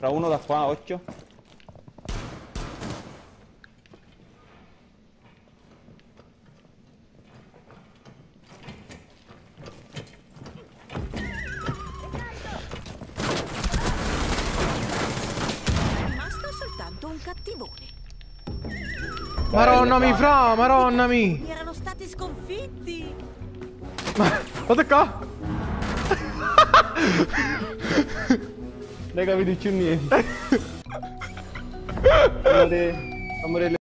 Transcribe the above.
Tra uno da qua, occhio. Basta soltanto un cattivone. Maronnami, fra, maronnami. Erano stati sconfitti. Guarda qua. Raga, vi dici niente. Amore,